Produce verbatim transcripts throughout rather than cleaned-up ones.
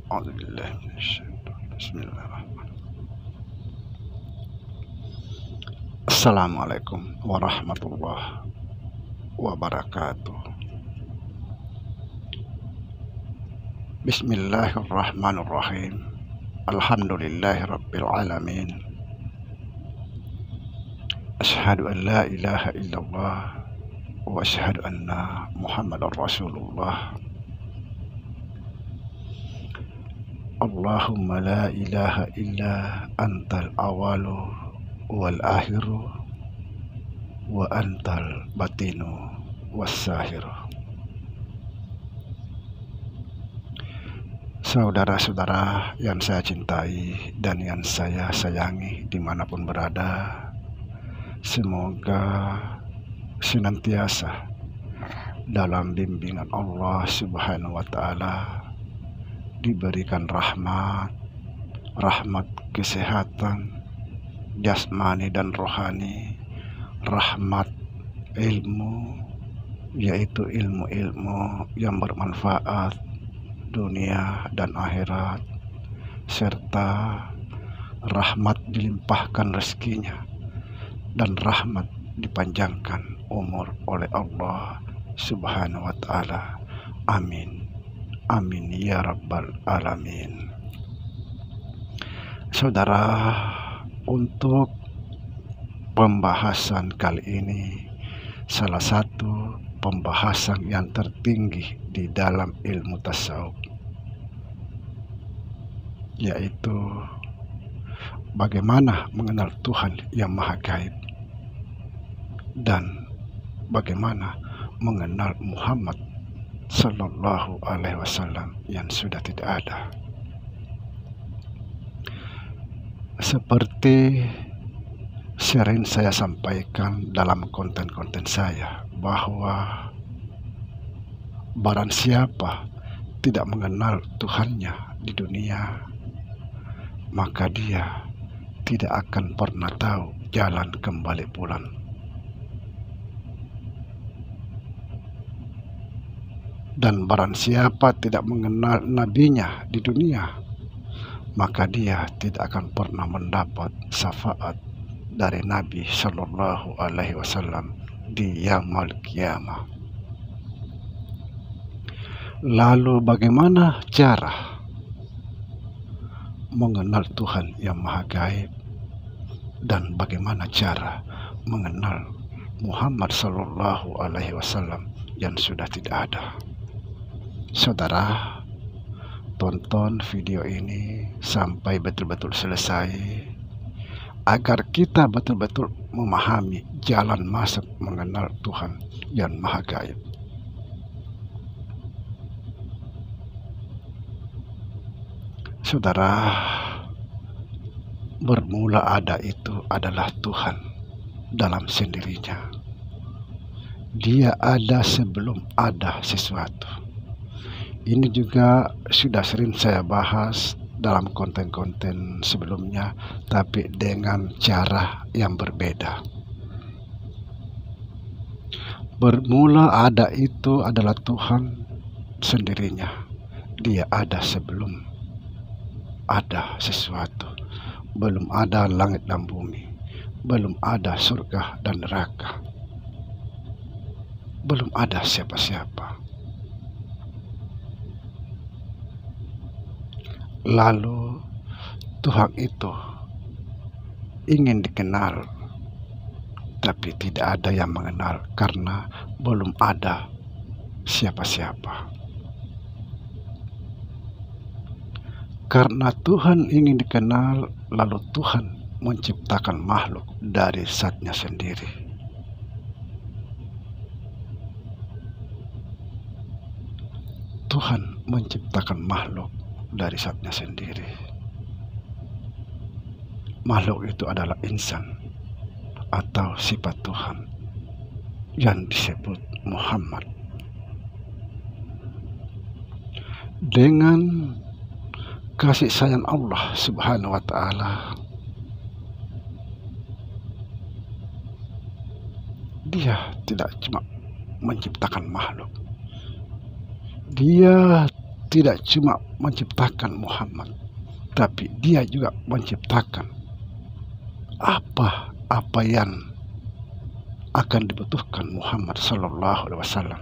A'udzubillahi minasyaitonir rajim. Bismillahirrahmanirrahim. Assalamualaikum warahmatullahi wabarakatuh. Bismillahirrahmanirrahim. Alhamdulillahirabbil alamin. Asyhadu an la ilaha illallah wa asyhadu anna Muhammadar Rasulullah. Allahumma la ilaha illa antal awalu wal akhiru wa antal batinu wassahiru. Saudara-saudara yang saya cintai dan yang saya sayangi dimanapun berada, semoga senantiasa dalam bimbingan Allah Subhanahu wa Ta'ala, diberikan rahmat, rahmat kesehatan jasmani dan rohani, rahmat ilmu, yaitu ilmu-ilmu yang bermanfaat dunia dan akhirat, serta rahmat dilimpahkan rezekinya dan rahmat dipanjangkan umur oleh Allah Subhanahu wa Ta'ala. Amin. Amin ya rabbal alamin. Saudara, untuk pembahasan kali ini, salah satu pembahasan yang tertinggi di dalam ilmu tasawuf, yaitu bagaimana mengenal Tuhan yang Maha Gaib dan bagaimana mengenal Muhammad Sallallahu Alaihi Wasallam yang sudah tidak ada. Seperti sering saya sampaikan dalam konten-konten saya, bahwa barang siapa tidak mengenal Tuhannya di dunia, maka dia tidak akan pernah tahu jalan kembali pulang. Dan barang siapa tidak mengenal nabinya di dunia, maka dia tidak akan pernah mendapat syafaat dari Nabi Shallallahu Alaihi Wasallam di yaumul qiyamah. Lalu bagaimana cara mengenal Tuhan yang Maha Gaib, dan bagaimana cara mengenal Muhammad Shallallahu Alaihi Wasallam yang sudah tidak ada? Saudara, tonton video ini sampai betul-betul selesai, agar kita betul-betul memahami jalan masuk mengenal Tuhan yang Maha Gaib. Saudara, bermula ada itu adalah Tuhan dalam sendirinya. Dia ada sebelum ada sesuatu. Ini juga sudah sering saya bahas dalam konten-konten sebelumnya, tapi dengan cara yang berbeda. Bermula ada itu adalah Tuhan sendirinya. Dia ada sebelum ada sesuatu. Belum ada langit dan bumi, belum ada surga dan neraka, belum ada siapa-siapa. Lalu Tuhan itu ingin dikenal, tapi tidak ada yang mengenal karena belum ada siapa-siapa. Karena Tuhan ingin dikenal, lalu Tuhan menciptakan makhluk dari zatnya sendiri. Tuhan menciptakan makhluk dari zatnya sendiri. Makhluk itu adalah insan atau sifat Tuhan yang disebut Muhammad. Dengan kasih sayang Allah Subhanahu wa Ta'ala, Dia tidak cuma menciptakan makhluk, Dia tidak cuma menciptakan Muhammad, tapi dia juga menciptakan apa-apa yang akan dibutuhkan Muhammad Sallallahu Alaihi Wasallam.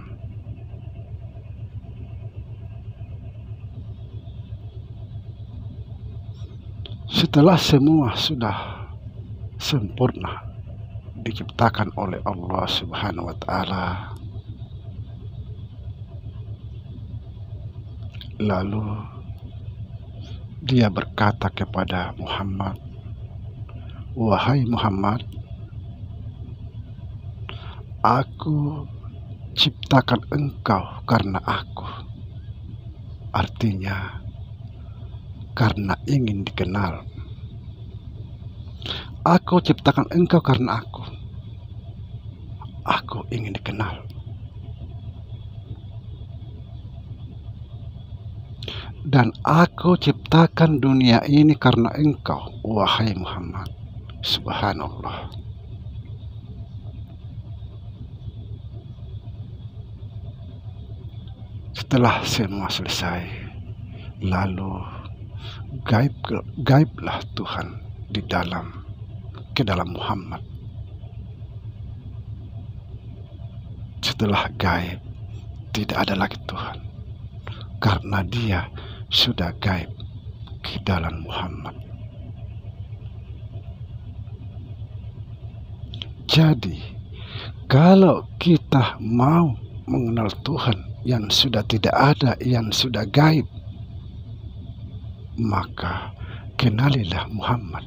Setelah semua sudah sempurna diciptakan oleh Allah Subhanahu wa Ta'ala, lalu dia berkata kepada Muhammad, "Wahai Muhammad, aku ciptakan engkau karena aku." Artinya karena ingin dikenal. Aku ciptakan engkau karena aku. Aku ingin dikenal. Dan aku ciptakan dunia ini karena engkau, wahai Muhammad. Subhanallah. Setelah semua selesai, lalu gaib gaiblah Tuhan di dalam ke dalam Muhammad. Setelah gaib, tidak ada lagi Tuhan, karena dia sudah gaib ke dalam Muhammad. Jadi, kalau kita mau mengenal Tuhan yang sudah tidak ada, yang sudah gaib, maka kenalilah Muhammad.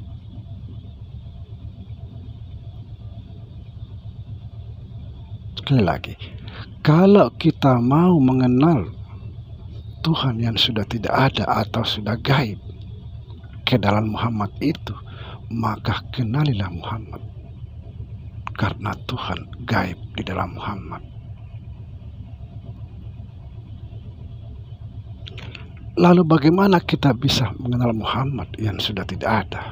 Sekali lagi, kalau kita mau mengenal Tuhan yang sudah tidak ada atau sudah gaib ke dalam Muhammad itu, maka kenalilah Muhammad, karena Tuhan gaib di dalam Muhammad. Lalu bagaimana kita bisa mengenal Muhammad yang sudah tidak ada?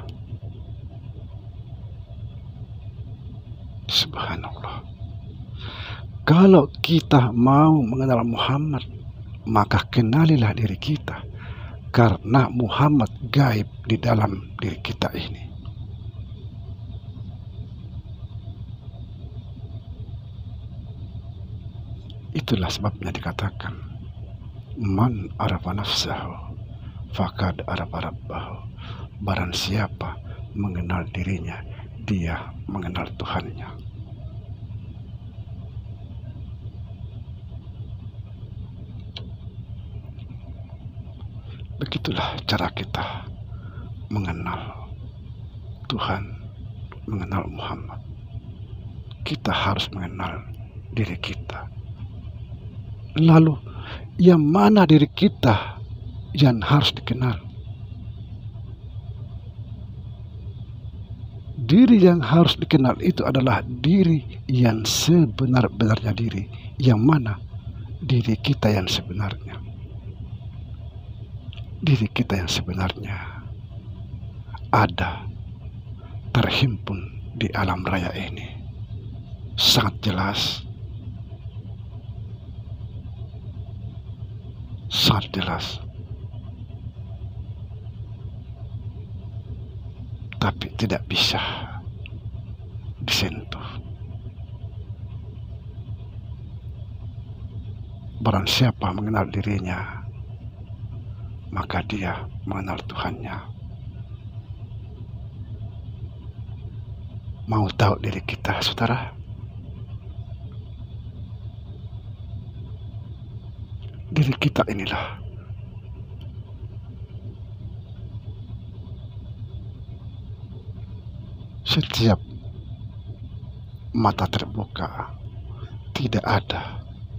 Subhanallah. Kalau kita mau mengenal Muhammad, maka kenalilah diri kita, karena Muhammad gaib di dalam diri kita ini. Itulah sebabnya dikatakan, man arafa nafsahu faqad arafa rabbahu. Barang siapa mengenal dirinya, dia mengenal Tuhannya. Begitulah cara kita mengenal Tuhan, mengenal Muhammad. Kita harus mengenal diri kita. Lalu, yang mana diri kita yang harus dikenal? Diri yang harus dikenal itu adalah diri yang sebenar-benarnya diri. Yang mana? Diri kita yang sebenarnya. Diri kita yang sebenarnya ada terhimpun di alam raya ini. Sangat jelas. Sangat jelas. Tapi tidak bisa disentuh. Barang siapa mengenal dirinya, maka dia mengenal Tuhannya. Mau tahu diri kita, saudara? Diri kita inilah setiap mata terbuka, tidak ada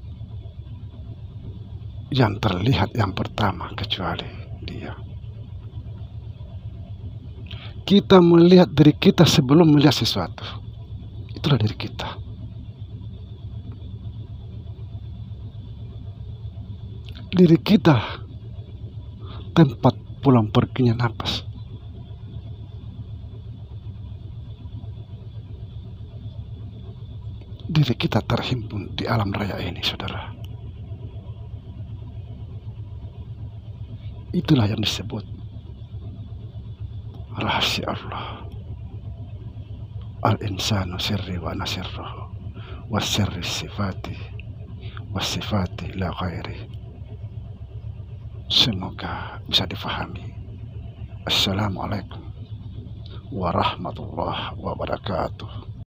yang terlihat yang pertama kecuali dia. Kita melihat diri kita sebelum melihat sesuatu. Itulah diri kita. Diri kita tempat pulang perginya napas. Diri kita terhimpun di alam raya ini, saudara. Itulah yang disebut rahasia Allah. Al-insanu sirri wa nasirruhu wa sirri sifati wa sifati la ghairi. Semoga bisa difahami. Assalamualaikum warahmatullahi wabarakatuh.